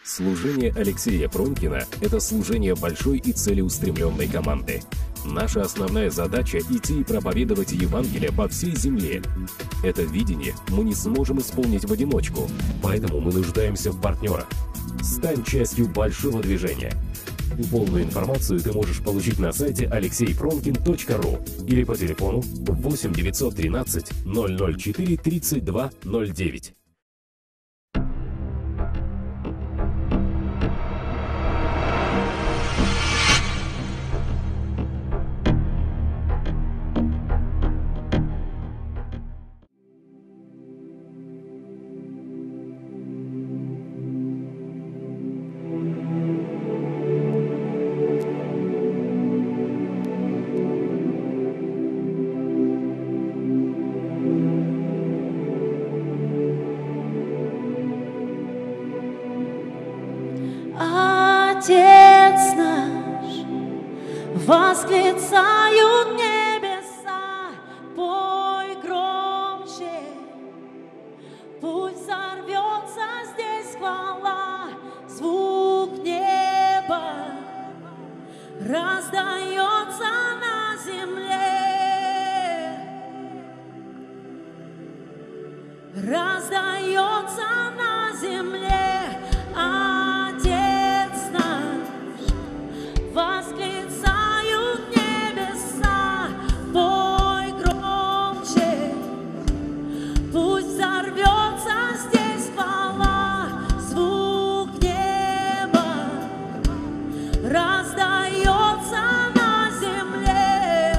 Служение Алексея Пронкина – это служение большой и целеустремленной команды. Наша основная задача – идти и проповедовать Евангелие по всей земле. Это видение мы не сможем исполнить в одиночку, поэтому мы нуждаемся в партнерах. Стань частью большого движения. Полную информацию ты можешь получить на сайте alexeypronkin.ru или по телефону 8 913 004 32 09. Отец наш, восклицают небеса, пой громче, пусть взорвется здесь хвала, звук неба раздается на земле, раздается на земле. Восклицают небеса, пой громче, пусть взорвется здесь хвала, звук неба раздается на земле,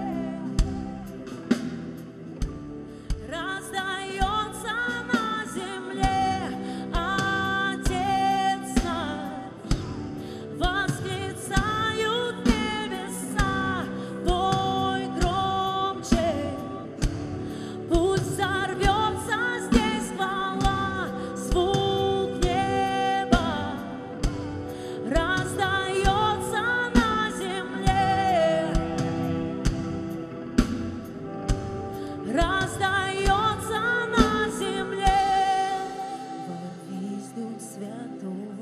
раздается на земле. Отец наш, восклицают небеса, пой громче, пусть взорвется здесь хвала, звук неба раздается на земле, раздается на земле. Ворвись, Дух Святой,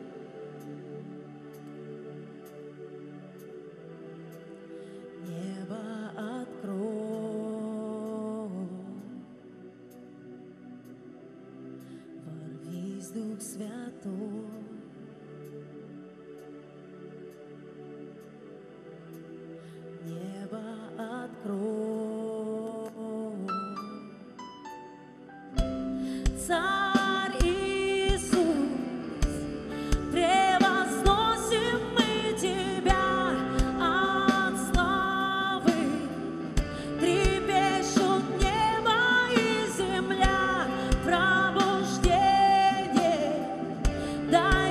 небо открой, ворвись, Дух Святой, небо открой. Царь Иисус, превозносим мы Тебя от славы, трепещут небо и земля, пробуждение.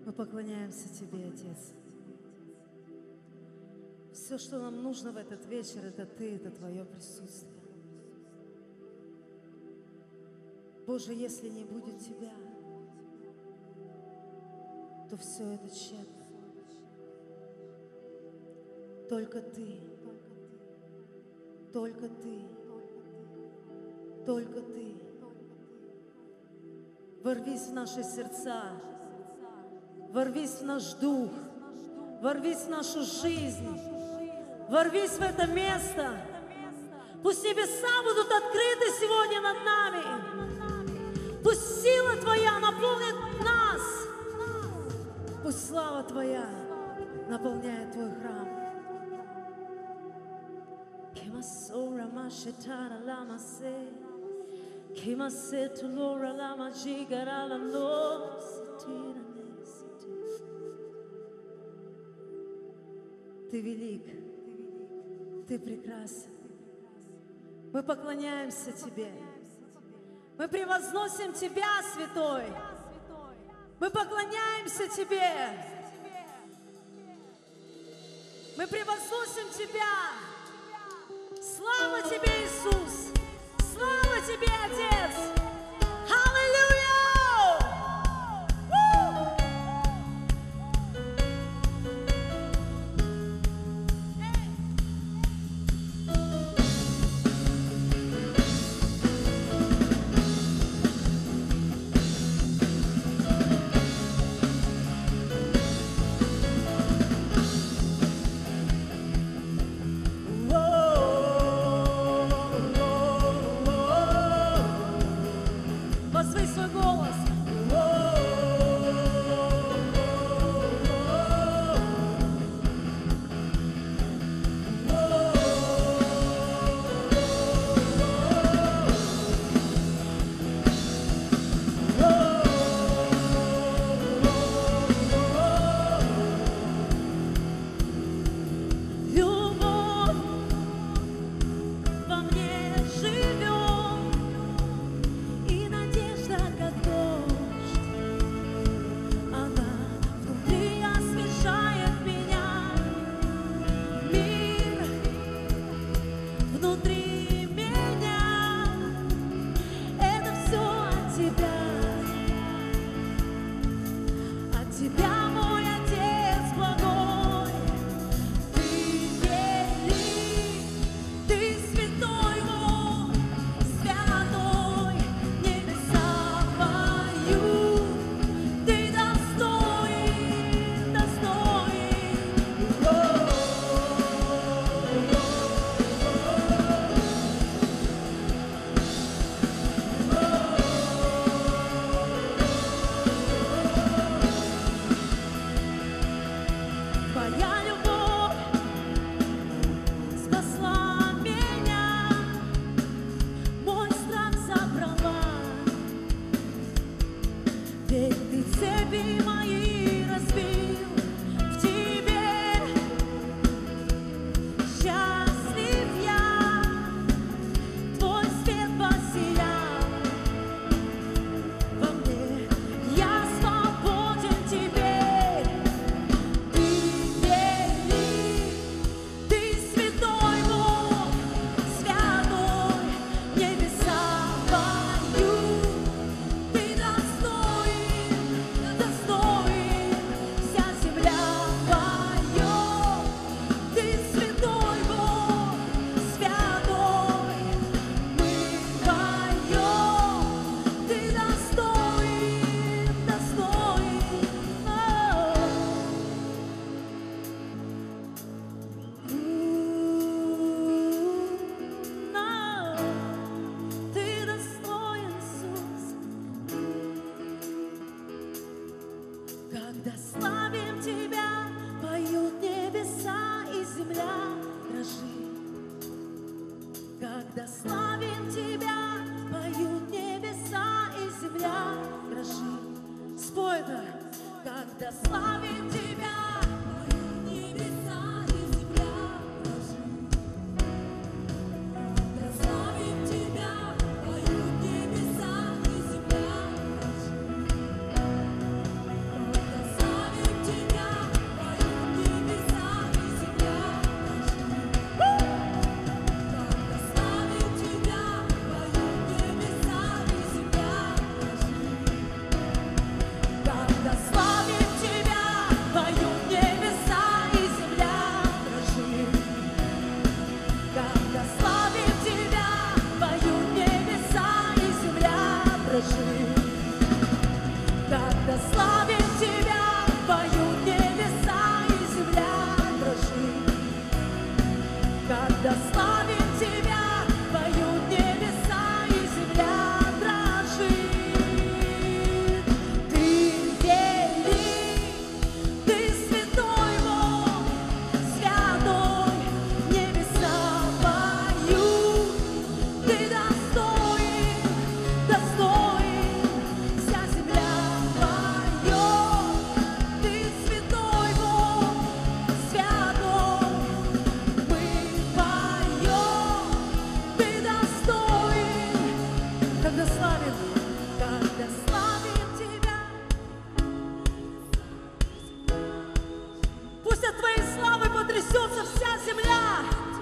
Мы поклоняемся Тебе, Отец. Все, что нам нужно в этот вечер, это Ты, это Твое присутствие. Боже, если не будет Тебя, то все это тщетно. Только Ты, только Ты, только Ты. Ворвись в наши сердца, ворвись в наш дух, ворвись в нашу жизнь, ворвись в это место. Пусть небеса будут открыты сегодня над нами. Пусть сила Твоя наполнит нас. Пусть слава Твоя наполняет Твой храм. Ты велик, Ты прекрасен. Мы поклоняемся Тебе. Мы превозносим Тебя, Святой. Мы поклоняемся Тебе. Мы превозносим Тебя. Слава Тебе, Иисус! Слава Тебе, Отец! Аллилуйя! Возвысь свой голос. Любовь во мне живет, и надежда, как дождь, она внутри освежает меня. Мир внутри меня, это все от Тебя. От Тебя, мой Отец благой. Ты велик, Ты святой, Бог, святой, небеса поют. Ты достоин, достоин. Твоя любовь спасла меня, мой страх забрала. Ведь Ты цепи мои разбил, в Тебе счастлив я, Твой свет посиял во мне, я свободен теперь. Ты велик, Ты святой Бог, святой, небеса поют. Ты достоин, достоин, вся земля поет. Ты святой Бог, святой, мы поем. Ты достоин, достоин. Ты достоин, Иисус. Когда славим Тебя, поют небеса и земля дрожит. Когда славим Тебя, поют небеса и земля дрожит. Спой это. Когда славим Тебя, поют небеса и земля дрожит. Когда славим Тебя, поют небеса и земля дрожит. Когда поют небеса и земля дрожит. Когда славим Тебя, поют небеса и земля дрожит. Ты велик, Ты святой Бог, святой, небеса поют. Ты достоин, достоин, вся земля поет. Ты святой Бог, святой, мы поем. Ты достоин, когда славим Тебя. Пусть от Твоей славы потрясется вся земля.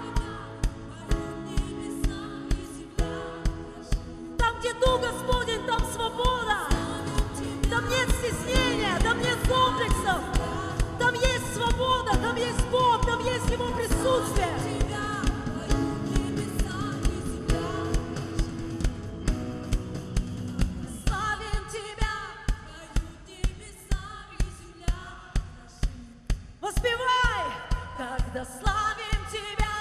Там, где Дух Господень, там свобода. Там нет стеснения, там нет комплексов. Там есть свобода, там есть Бог, там есть Его присутствие. Славим Тебя. Воспевай, когда славим Тебя.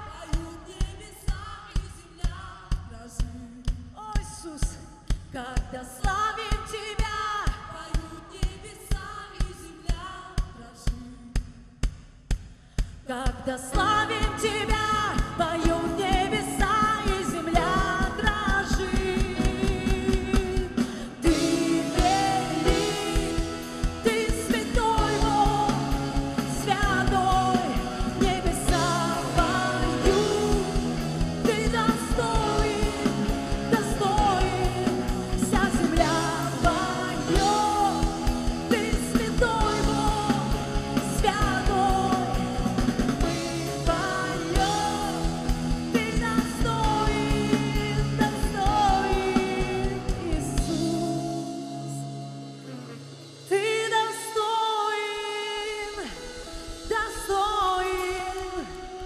О, Иисус, когда славим Тебя. Когда славим Тебя, поют небеса и земля дрожит. Ты велик, Ты святой Бог, святой, небеса поют. Ты достоин, достоин, вся земля поет. Ты святой Бог, святой, мы поем. Ты достоин, достоин, Иисус. Ты достоин, достоин,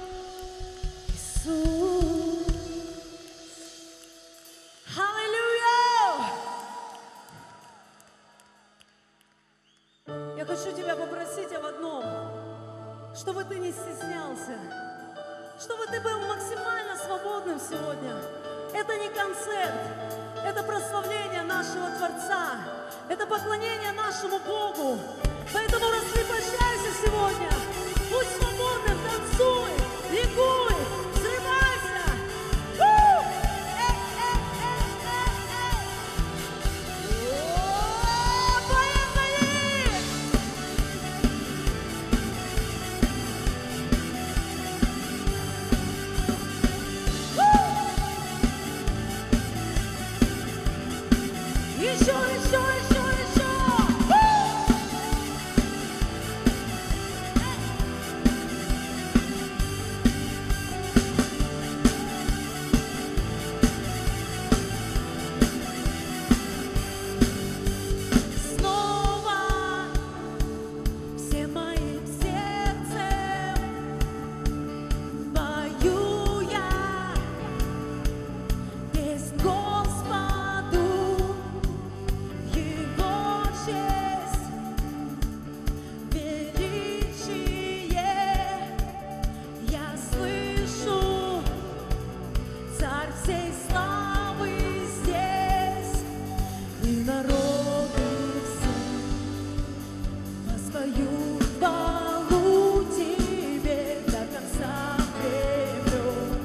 Иисус. Аллилуйя! Я хочу Тебя попросить об одном, чтобы Ты не стеснялся, чтобы Ты был максимально свободным сегодня. Это не концерт, это прославление нашего Творца, это поклонение нашему Богу. Поэтому раскрепощайся сегодня, будь свободным, танцуй, ликуй, взрывайся. Поехали! Еще, еще, еще, еще! Снова всем моим сердцем пою я песнь Господу, Его честь, величие я слышу, Царь всей славы здесь, и народы все воспоют хвалу Тебе до конца времен.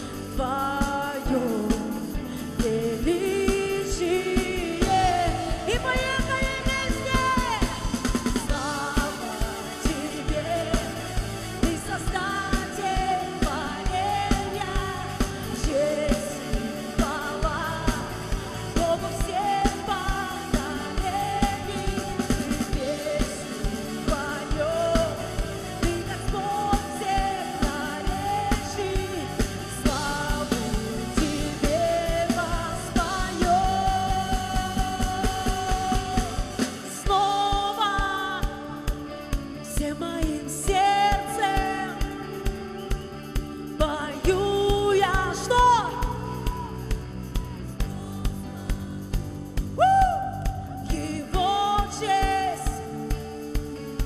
Твое величие. И поехали вместе! Слава Тебе, Ты создатель творения, честь и хвала Богу всех поколений. Ты песню поет, Ты Господь всех наречий, славу Тебе воспоем. Снова всем моим сердцем пою я что? Его честь,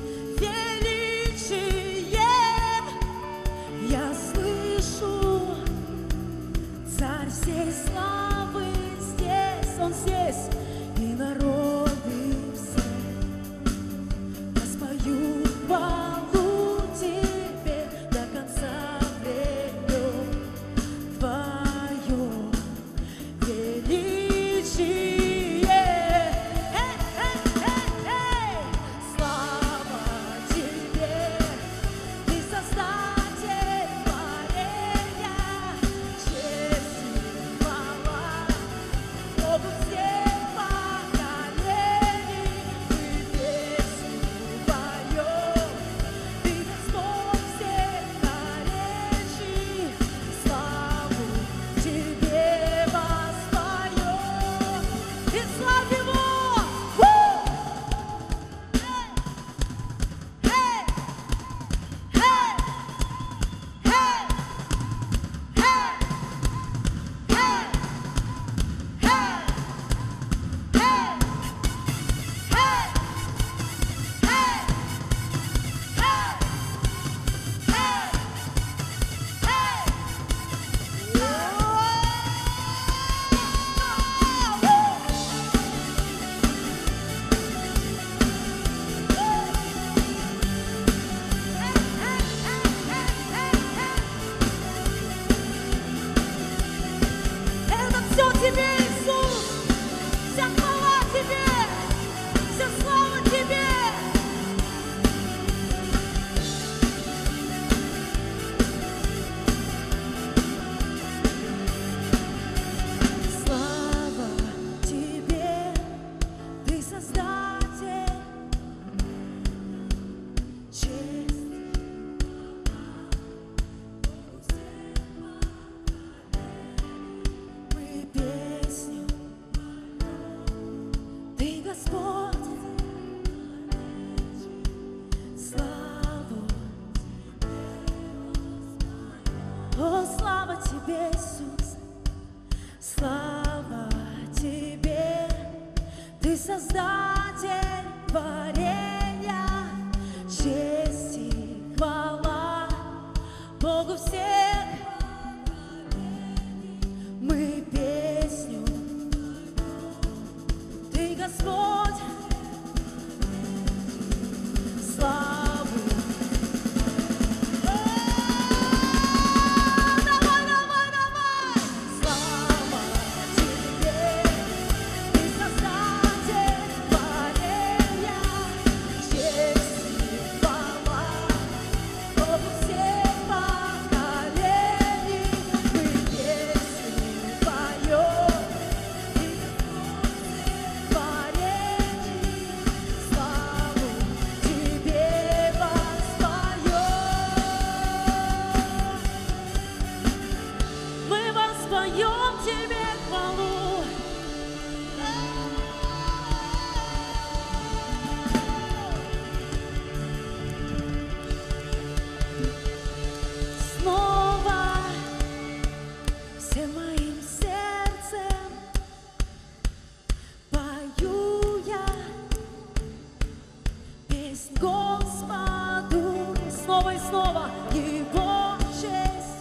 Господу снова и снова Его честь,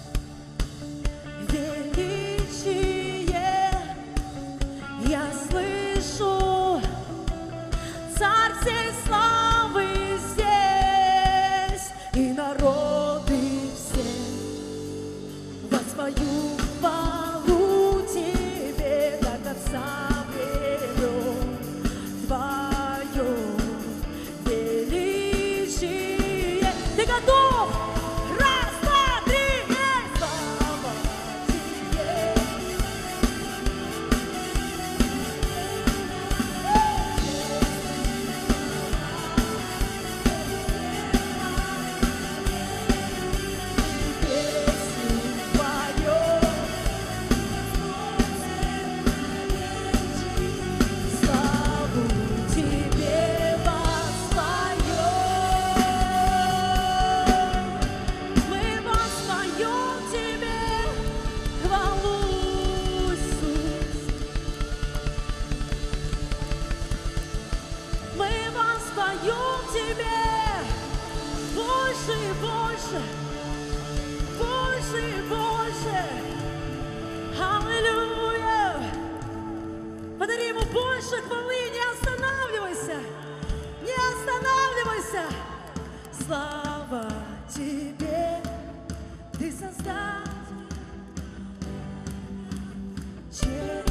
величие. Я слышу, Царь всей славы здесь, и народы все воспоют хвалу Тебе, как Отца времен, Твое величие. Ты готов? Раз, два, три, слава Тебе. Больше и больше, больше и больше. Аллилуйя! Подари ему больше хвалы, не останавливайся, не останавливайся. Слава Тебе, Ты Создатель, честь.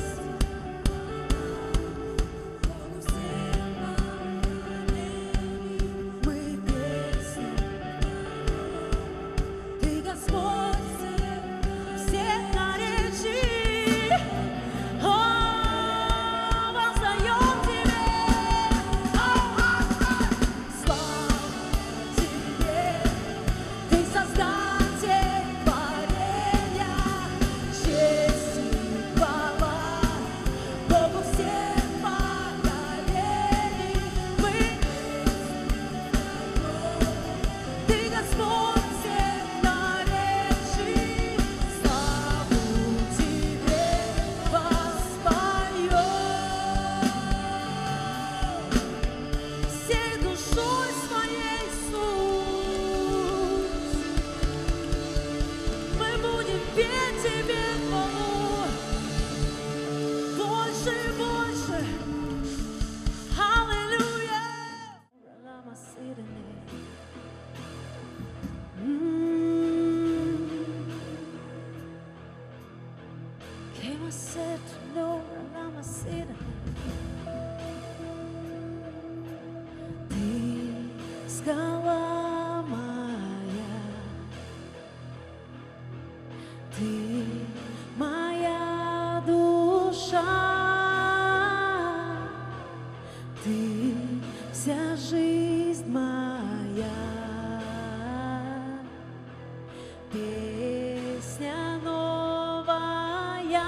Скала моя, Ты моя душа, Ты вся жизнь моя, песня новая.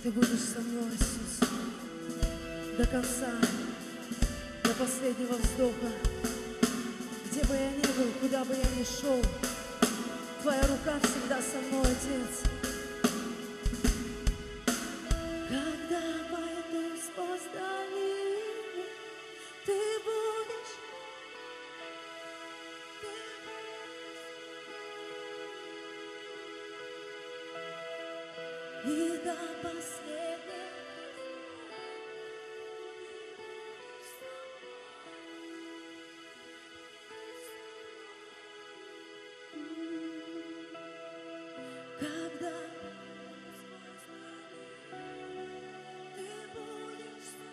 Ты будешь со мной, Иисус, до конца, до последнего вздоха. Где бы я ни был, куда бы я ни шел, Твоя рука всегда со мной, Отец. Когда пойду сквозь долину, Ты будешь, и до последнего. Когда Ты будешь со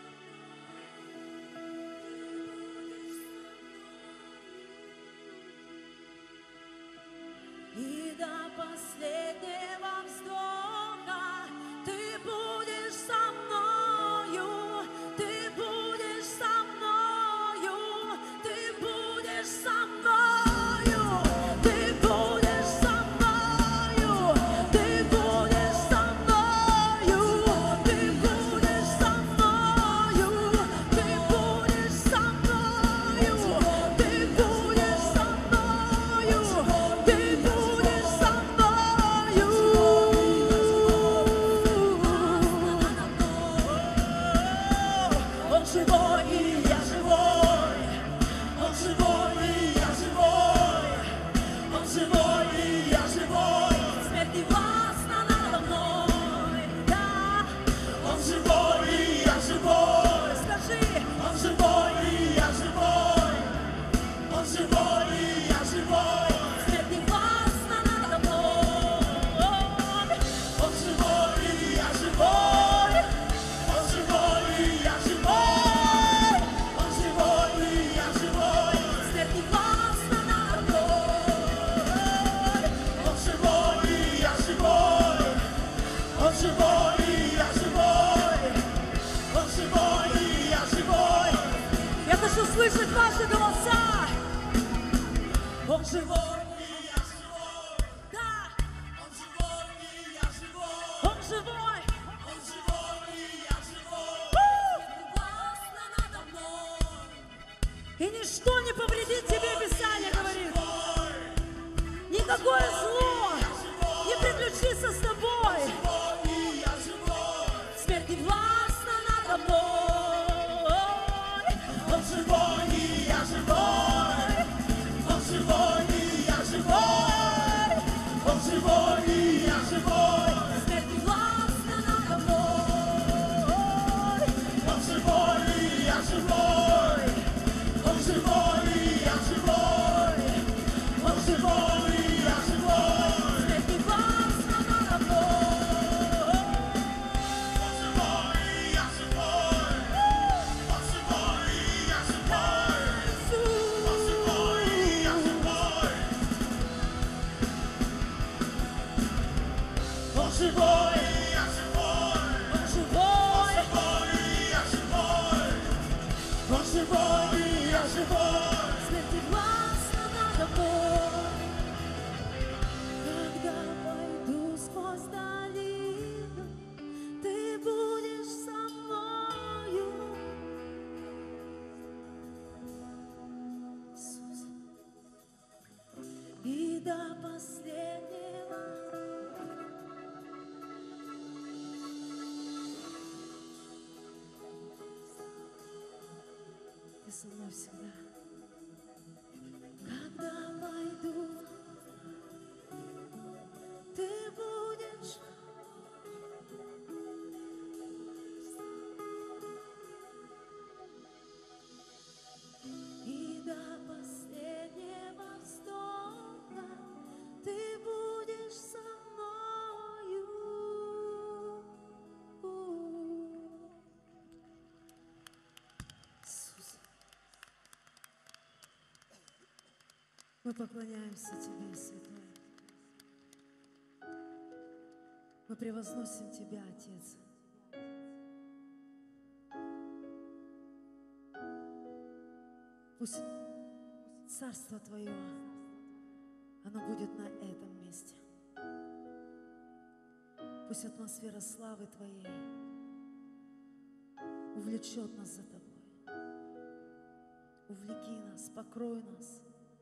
мной, и до последнего вздоха Ты будешь со мною, Ты будешь со мною, Ты будешь со мною, Ты будешь со мною, Ты будешь со мною, Ты будешь со мною, Ты будешь со мною, Ты будешь со мною, Ты будешь со мною. Он живой, и я живой, Он живой, и я живой, Он живой, и я живой, смерть не властна надо мной, да. Он живой, и я живой, скажи, Он живой, и я живой, Он живой, и я живой, смерть не властна надо мной. Он живой, и я живой, Он живой, и я живой, Он живой, и я живой, смерть не властна надо мной. Он живой, и я живой, Он живой, и я живой, Он живой, и я живой. Я хочу слышать ваши голоса. Он живой, и я живой, да. Он живой, и я живой, Он живой, Он живой, и я живой. Властно надо мной. И ничто не повредит тебе, Писание говорит. Никакое зло не приключится с тобой. Смерть не властна надо мной. Он живой, и я живой, Он живой, и я живой, Он живой, и я живой, смерть не властна надо мной. Он живой, и я живой, Он живой, и я живой, Он живой, и я живой, смерть не властна надо мной. Он живой, и я живой, Он живой, и я живой, Он живой, и я живой. Он живой, и я живой, Он живой, и я живой, Он живой, и я живой, смерть не властна надо мной. Когда пойду сквозь долину, Ты будешь со мною. Иисус. И до последнего. Ты со мной всегда. Когда пойду, Ты будешь. И до последнего вздоха Ты будешь со мною. Иисус, мы поклоняемся Тебе, Святой. Мы превозносим Тебя, Отец. Пусть Царство Твое, оно будет на этом месте. Пусть атмосфера славы Твоей увлечет нас за Тобой. Увлеки нас, покрой нас.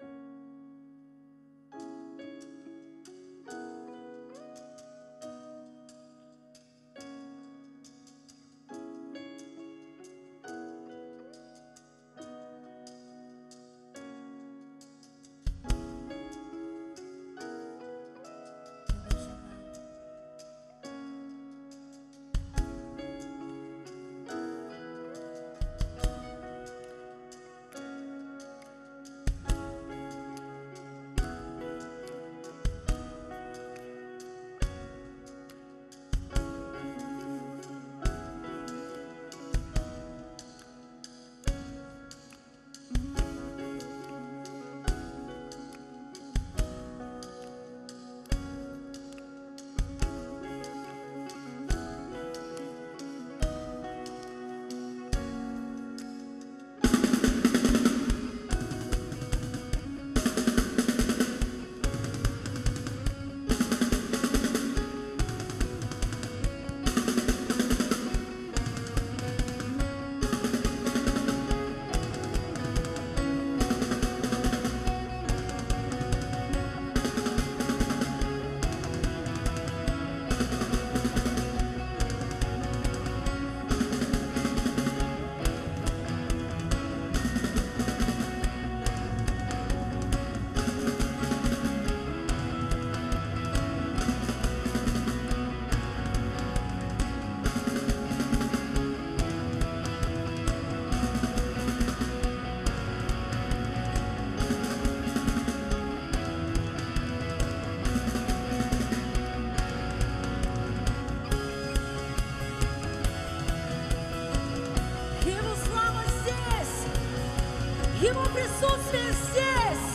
Его присутствие здесь.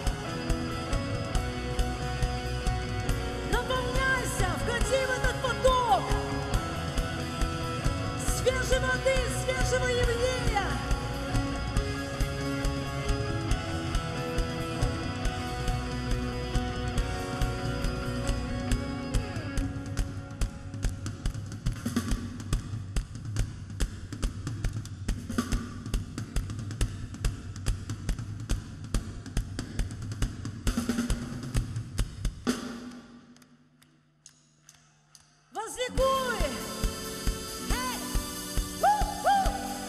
Наполняйся, входи в этот поток свежей воды, свежего явления. Возликуй! Эй! У-ху!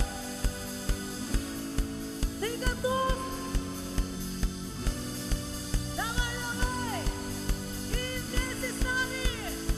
Ты готов? Давай, давай! И вместе с нами!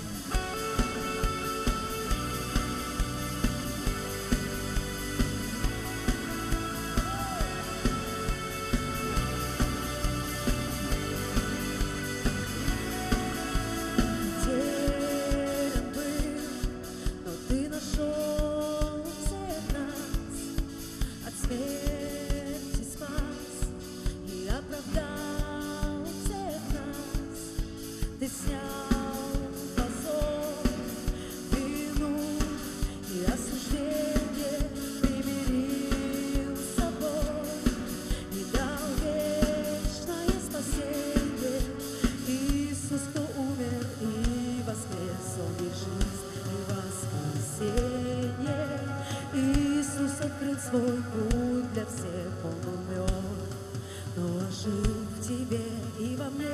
Ты снял позор, вину и осуждение, примирил с собой и дал вечное спасение. Иисус, кто умер и воскрес, Он есть жизнь и воскресенье. Иисус открыл свой путь для всех, Он умер, но ожил в тебе и во мне.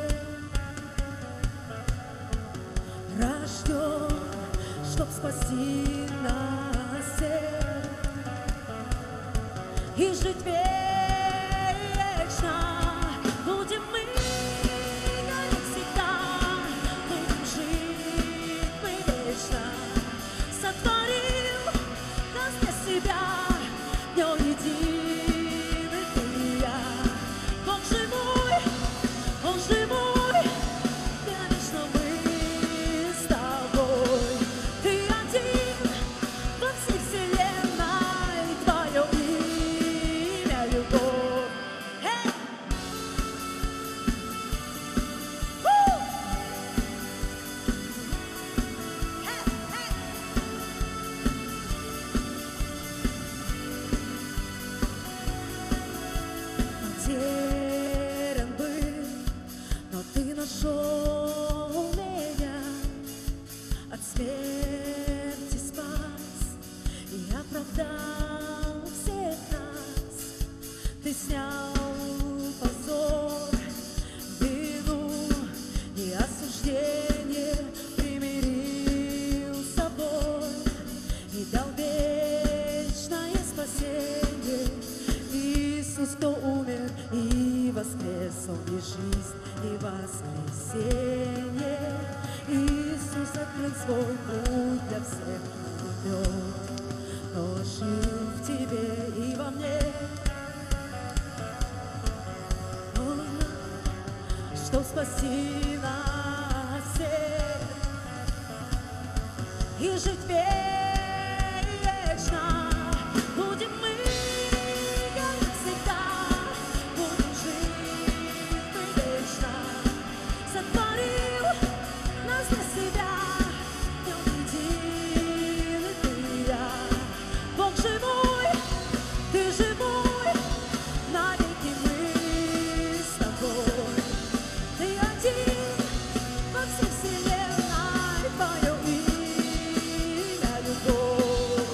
Рожден, чтоб спасти нас всех и жить вечно. Будем мы навсегда, будем жить мы вечно. Сотворил нас для себя, в Нем единый ты и я. Бог живой, Он живой. спаси нас всех и жить вечно. Будем мы гореть всегда, будем жить мы вечно. Сотворил нас для себя, днем един и ты и я. Бог живой, ты живой, навеки мы с тобой. Ты один во всей вселенной, твое имя любовь.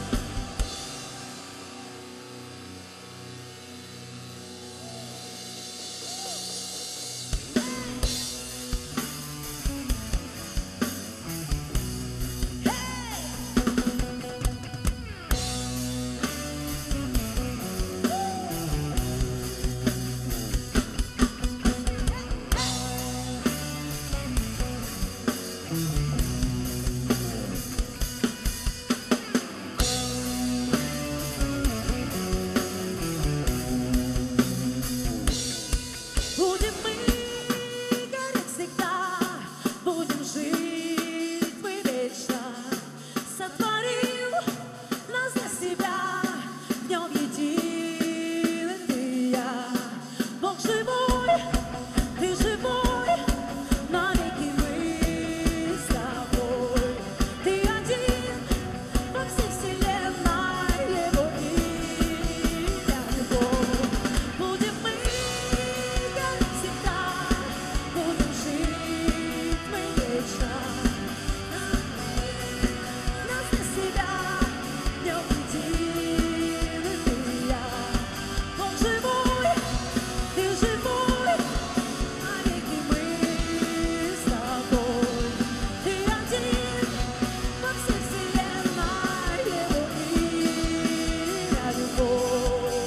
Будем мы гореть всегда, будем жить мы вечно. Сотворил нас для себя, в нем едины ты и я. Бог живой, ты живой, навеки мы с тобой. Ты один во всей вселенной, его имя любовь. Будем мы гореть всегда, будем жить мы вечно. Нас для себя, в нем едины ты и я. Бог живой, ты живой, навеки мы с тобой. Ты один во всей вселенной, его имя любовь.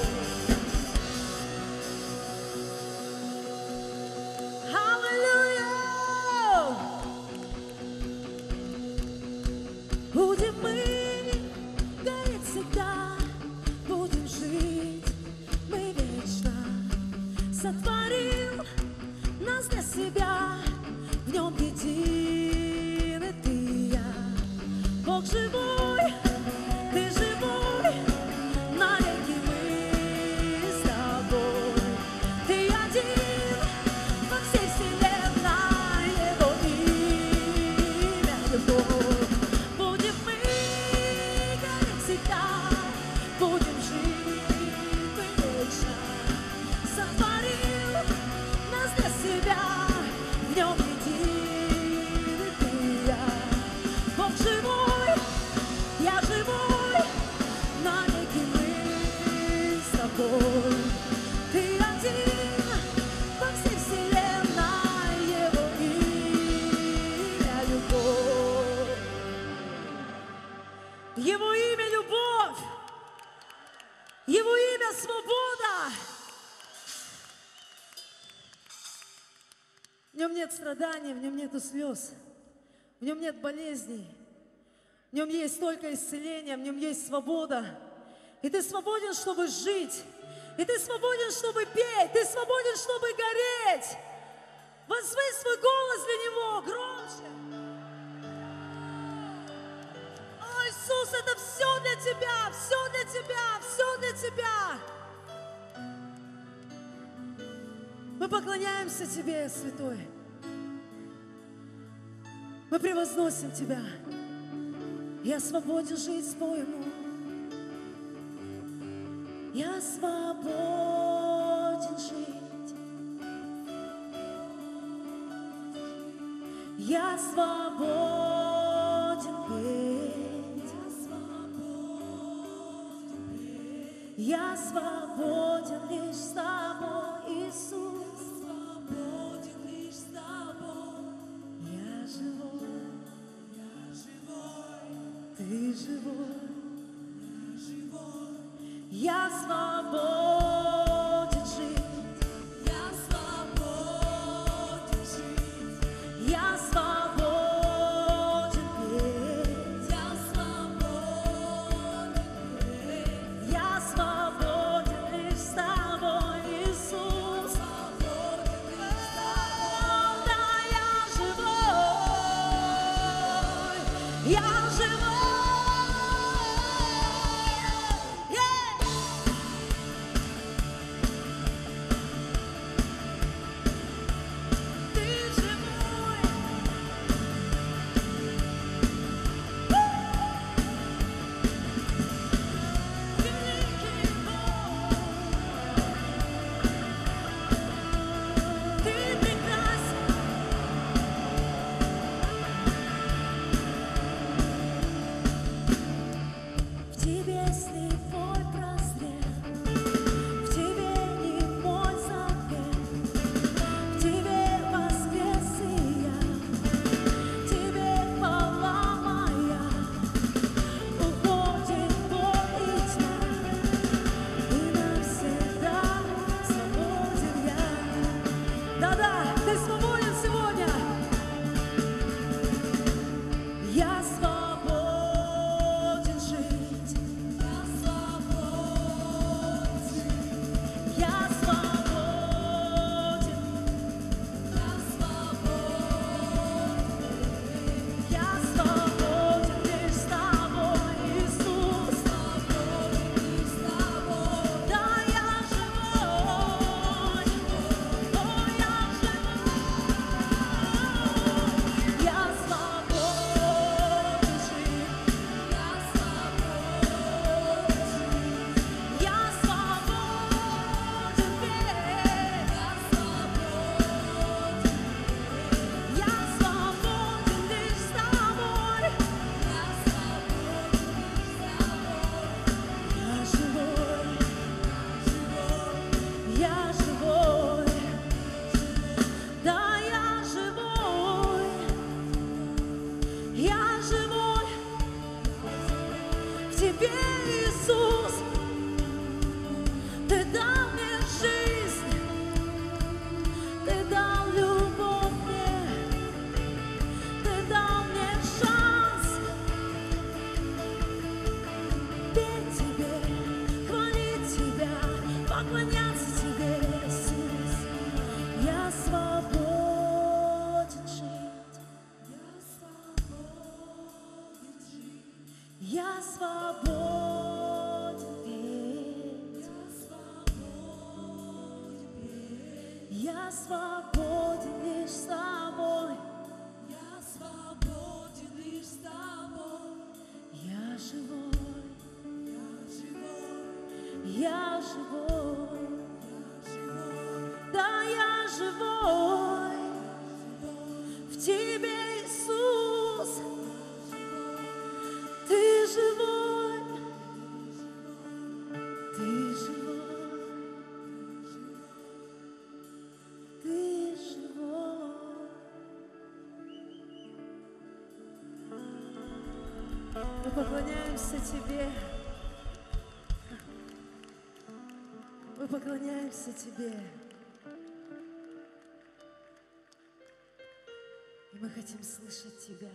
Аллилуйя! Будем мы гореть всегда, будем жить мы вечно. Сотворил нас для себя, в нем едины ты и я. Бог живой, ты живой, навеки мы с тобой. Ты один во всей вселенной, его имя любовь. Будем мы гореть всегда, будем жить мы вечно. Сотворил нас для себя, в нем едины ты и я. Бог живой, я живой, навеки мы с тобой. Ты один во всей вселенной, его имя любовь. Его имя любовь, его имя свобода. В нем нет страданий, в нем нету слез, в нем нет болезней, в нем есть только исцеление, в нем есть свобода. И ты свободен, чтобы жить, и ты свободен, чтобы петь, ты свободен, чтобы гореть. Возвысь свой голос для него громче. О, Иисус, это все для тебя, все для тебя, все для тебя. Мы поклоняемся тебе, Святой. Мы превозносим тебя. Я свободен жить по-твоему. Я свободен жить. Я свободен петь. Я свободен лишь с тобой, Иисус. Свободен лишь с тобой. Я живой. Ты живой. Я свободен жить. Я свободен жить. Я свободен петь. Я свободен петь. Я свободен лишь с тобой, Иисус. Свободен лишь с тобой. Я свободен лишь с тобой. Я свободен лишь с тобой. Я живой, Я живой, я живой, я живой, да, я живой. В тебе, Иисус, ты живой, ты живой, ты живой. Мы поклоняемся тебе. Мы поклоняемся тебе. И мы хотим слышать тебя.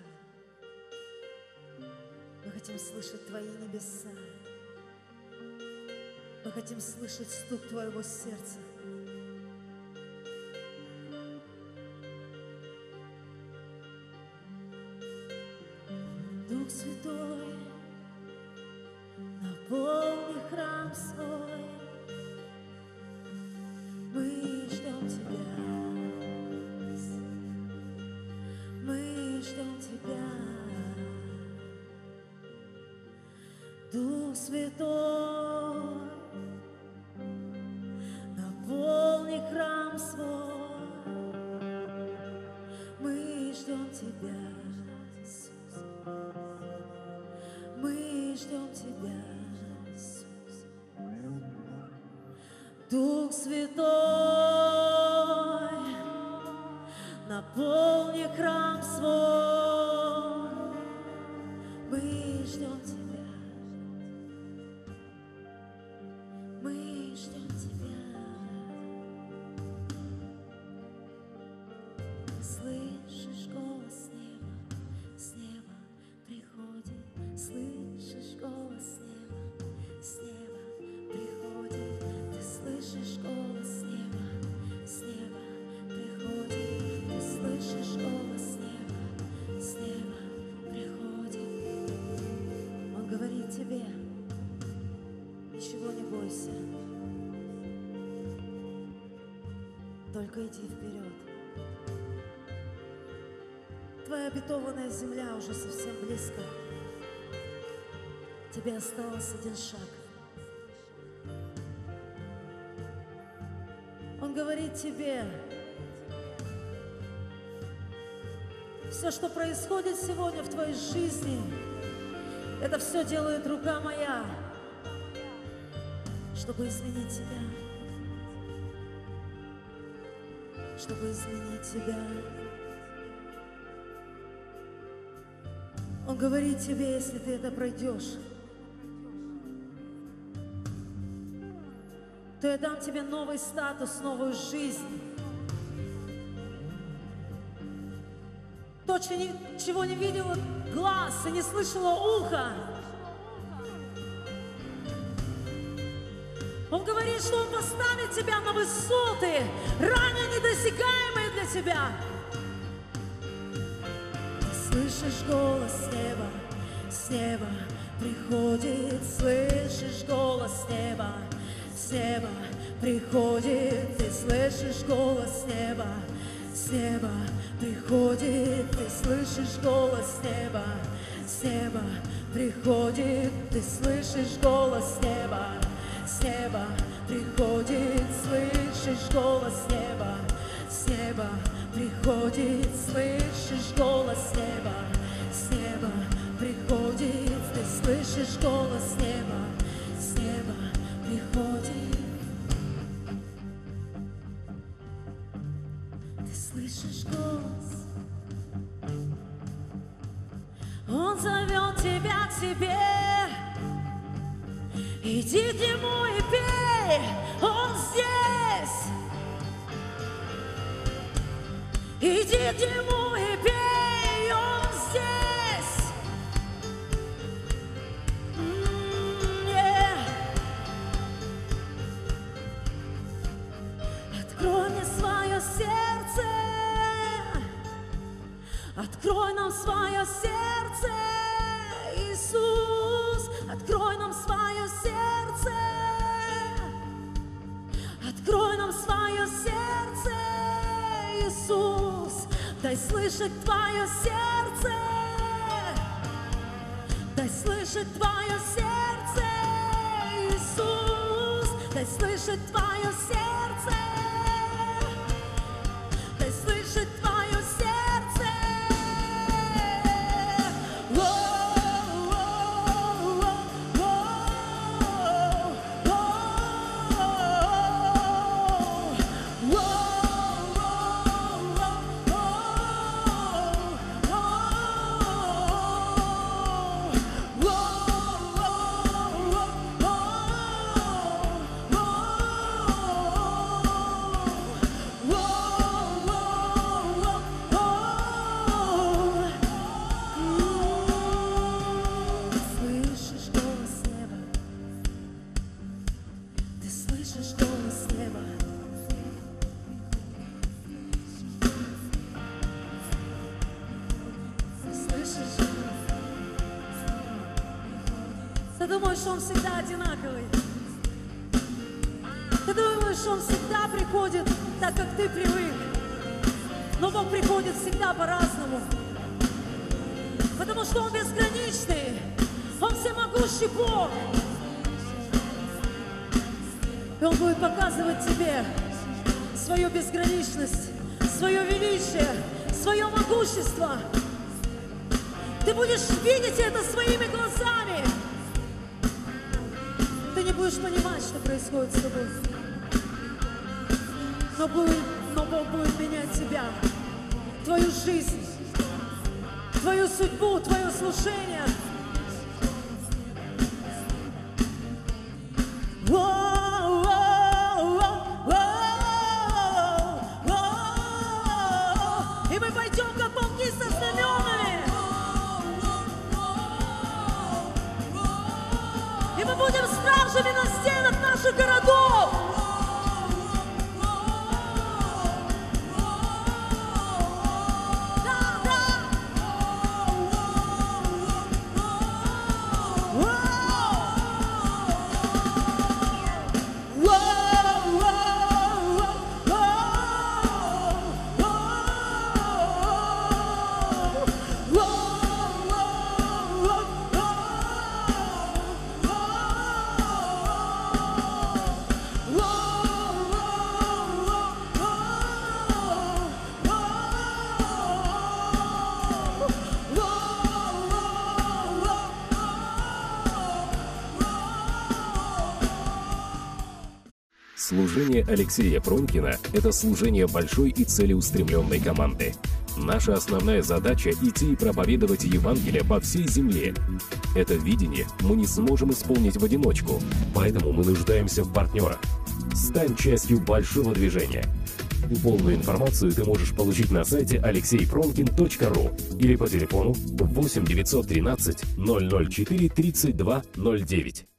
Мы хотим слышать твои небеса. Мы хотим слышать стук твоего сердца. Дух Святой, наполни храм свой. Мы ждем тебя. Мы ждем тебя. Дух Святой, наполни храм свой. Мы ждем тебя, Иисус. Мы ждем тебя, Иисус. Дух Святой, наполни храм свой. Мы ждем тебя. Мы ждем тебя. Слышишь голос с неба приходит. Слышишь голос с неба приходит. Ты слышишь голос с неба приходит. Ты слышишь голос с неба приходит. только иди вперед. Твоя обетованная земля уже совсем близко. Тебе осталось один шаг. Он говорит тебе: все, что происходит сегодня в твоей жизни, это все делает рука моя, чтобы изменить тебя, чтобы изменить тебя. Он говорит тебе: если ты это пройдешь, то я дам тебе новый статус, новую жизнь. То, чего не видела глаз и не слышала ухо. Он говорит, что Он поставит тебя на высоты, ранее недосягаемые для тебя. Ты слышишь голос с неба приходит, слышишь голос с неба приходит, ты слышишь голос с неба приходит, ты слышишь голос с неба приходит, ты слышишь голос с неба приходит, слышишь голос с неба приходит, слышишь голос с неба приходит, ты слышишь голос с неба приходит, ты слышишь голос, Он зовет тебя к себе. Иди к Нему и пей, Он здесь. Иди к Нему и пей, Он здесь. Открой мне свое сердце, открой нам свое сердце, Иисус, открой нам свое сердце, открой нам свое сердце, Иисус, дай слышать Твое сердце, дай слышать Твое сердце, Иисус, дай слышать Твое сердце, дай слышать Твое сердце. Ты думаешь, что Он всегда одинаковый? Ты думаешь, что Он всегда приходит так, как ты привык? Но Бог приходит всегда по-разному. Потому что Он безграничный, Он всемогущий Бог. И Он будет показывать тебе свою безграничность, свое величие, свое могущество. Ты будешь видеть это своими глазами. Ты не будешь понимать, что происходит с тобой. Но Бог будет менять тебя, твою жизнь, твою судьбу, твое служение. И мы пойдем, как полки со знаменами. И мы будем стражами на стенах наших городов. Служение Алексея Пронкина – это служение большой и целеустремленной команды. Наша основная задача – идти и проповедовать Евангелие по всей земле. Это видение мы не сможем исполнить в одиночку, поэтому мы нуждаемся в партнерах. Стань частью большого движения. Полную информацию ты можешь получить на сайте alexeypronkin.ru или по телефону 8 913 004 32 09.